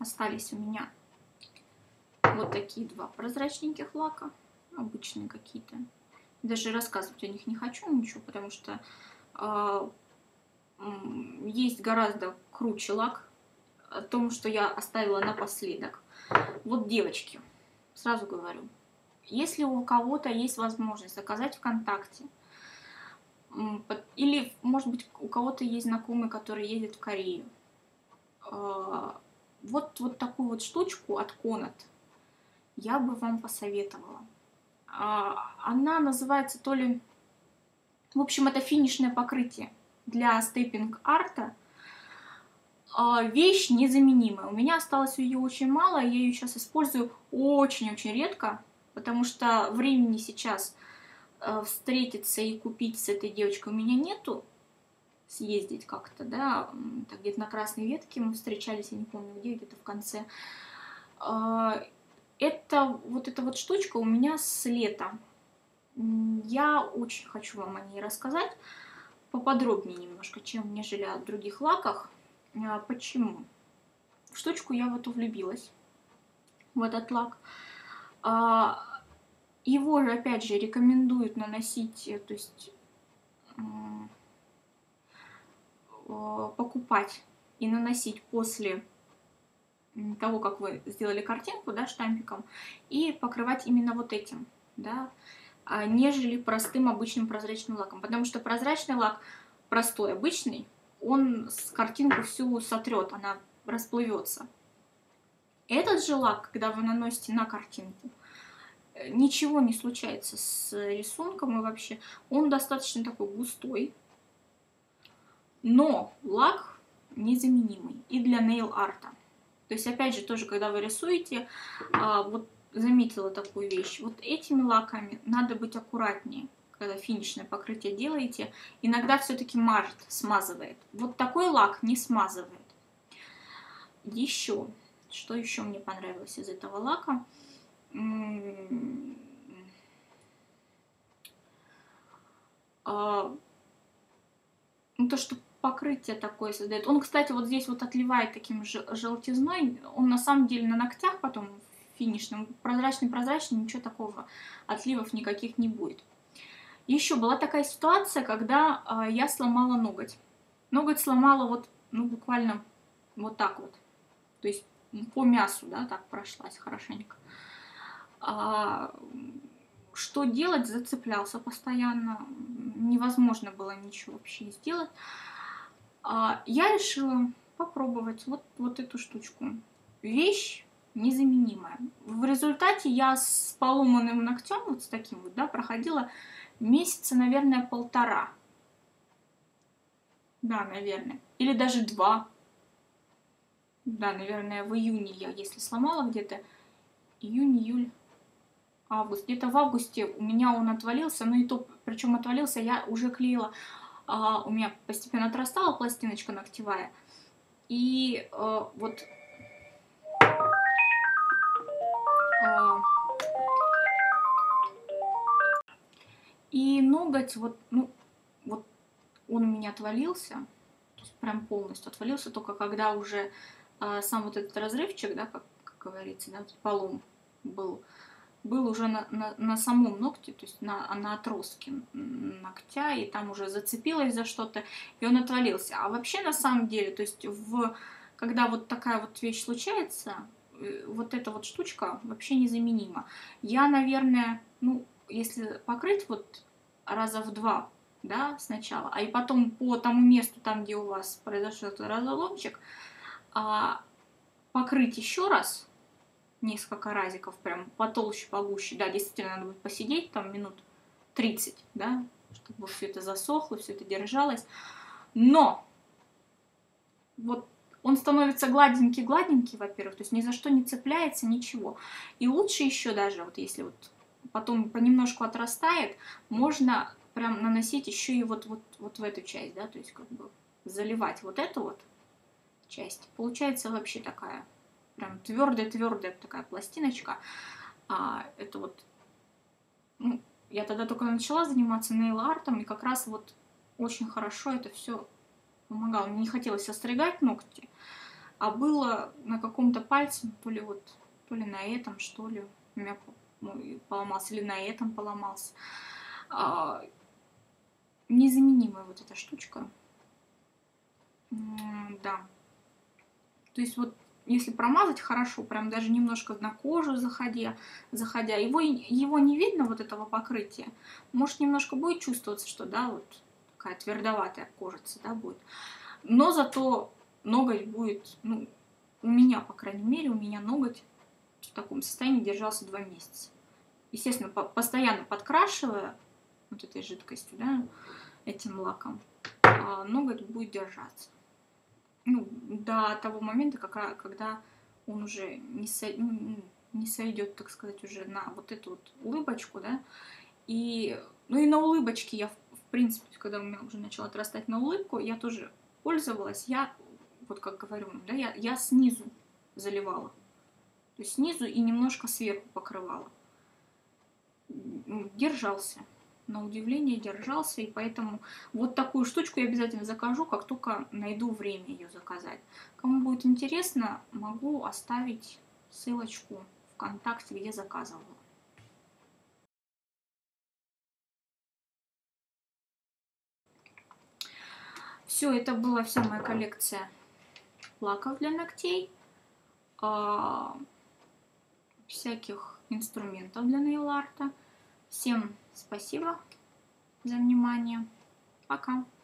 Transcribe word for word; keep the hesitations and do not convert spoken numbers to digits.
остались у меня вот такие два прозрачненьких лака, обычные какие-то. Даже рассказывать о них не хочу ничего, потому что э, есть гораздо круче лак, о том, что я оставила напоследок. Вот, девочки, сразу говорю, если у кого-то есть возможность заказать ВКонтакте, или, может быть, у кого-то есть знакомый, который едет в Корею, вот, вот такую вот штучку от Конат я бы вам посоветовала. Она называется то ли... В общем, это финишное покрытие для стейпинг-арта. Вещь незаменимая. У меня осталось ее очень мало, я ее сейчас использую очень-очень редко, потому что времени сейчас встретиться и купить с этой девочкой у меня нету. Съездить как-то, да, где-то на Красной Ветке мы встречались, я не помню где, где-то в конце. Это вот эта вот штучка у меня с лета. Я очень хочу вам о ней рассказать поподробнее немножко, чем нежели о других лаках. Почему? В штучку я в эту влюбилась, в этот лак. Его же, опять же, рекомендуют наносить, то есть покупать и наносить после того, как вы сделали картинку, да, штампиком, и покрывать именно вот этим, да, нежели простым обычным прозрачным лаком. Потому что прозрачный лак, простой, обычный, он с картинку всю сотрет, она расплывется. Этот же лак, когда вы наносите на картинку, ничего не случается с рисунком и вообще. Он достаточно такой густой, но лак незаменимый и для нейл-арта. То есть, опять же, тоже, когда вы рисуете, вот заметила такую вещь, вот этими лаками надо быть аккуратнее, когда финишное покрытие делаете. Иногда все-таки мажет, смазывает. Вот такой лак не смазывает. Еще, что еще мне понравилось из этого лака? Ну, то, что покрытие такое создает. Он, кстати, вот здесь вот отливает таким желтизной. Он на самом деле на ногтях потом финишным, прозрачный-прозрачный, ничего такого, отливов никаких не будет. Еще была такая ситуация, когда а, я сломала ноготь. Ноготь сломала вот, ну, буквально вот так вот. То есть по мясу, да, так прошлась хорошенько. А, что делать? Зацеплялся постоянно. Невозможно было ничего вообще сделать. А, я решила попробовать вот, вот эту штучку. Вещь незаменимая. В результате я с поломанным ногтем, вот с таким вот, да, проходила месяца, наверное, полтора. Да, наверное. Или даже два. Да, наверное, в июне я, если сломала где-то, июнь, июль, август. Где-то в августе у меня он отвалился, ну и то, причем отвалился, я уже клеила, а, у меня постепенно отрастала пластиночка ногтевая. И а, вот... А, и ноготь, вот, ну, вот он у меня отвалился, то есть прям полностью отвалился, только когда уже а, сам вот этот разрывчик, да, как, как говорится, да, полом был, был уже на, на, на самом ногте, то есть на, на отростке ногтя, и там уже зацепилось за что-то, и он отвалился. А вообще, на самом деле, то есть в, когда вот такая вот вещь случается, вот эта вот штучка вообще незаменима. Я, наверное, ну, если покрыть вот раза в два, да, сначала, а и потом по тому месту, там, где у вас произошел этот разломчик, а, покрыть еще раз, несколько разиков, прям потолще, погуще, да, действительно, надо будет посидеть там минут тридцать, да, чтобы все это засохло, все это держалось, но вот он становится гладенький-гладенький, во-первых, то есть ни за что не цепляется, ничего, и лучше еще даже, вот если вот потом понемножку отрастает, можно прям наносить еще и вот, вот, вот в эту часть, да, то есть как бы заливать вот эту вот часть, получается вообще такая прям твердая-твердая такая пластиночка. А, это вот, ну, я тогда только начала заниматься нейл-артом, и как раз вот очень хорошо это все помогало. Мне не хотелось остригать ногти, а было на каком-то пальце, то ли вот, то ли на этом, что ли, у меня поломался, или на этом поломался. А, незаменимая вот эта штучка. Да. То есть вот если промазать хорошо, прям даже немножко на кожу заходя, заходя, его, его не видно, вот этого покрытия. Может, немножко будет чувствоваться, что, да, вот такая твердоватая кожица, да, будет. Но зато ноготь будет, ну, у меня, по крайней мере, у меня ноготь в таком состоянии держался два месяца. Естественно, по постоянно подкрашивая вот этой жидкостью, да, этим лаком, ноготь будет держаться. Ну, до того момента, как, когда он уже не, со, не сойдет, так сказать, уже на вот эту вот улыбочку, да. И, ну и на улыбочке я, в принципе, когда у меня уже начала отрастать на улыбку, я тоже пользовалась. Я, вот как говорю, да, я, я снизу заливала. То есть снизу и немножко сверху покрывала. Держался. На удивление держался, и поэтому вот такую штучку я обязательно закажу, как только найду время ее заказать. Кому будет интересно, могу оставить ссылочку ВКонтакте, где заказывала. Все, это была вся моя коллекция лаков для ногтей, всяких инструментов для нейл-арта. Всем спасибо за внимание. Пока.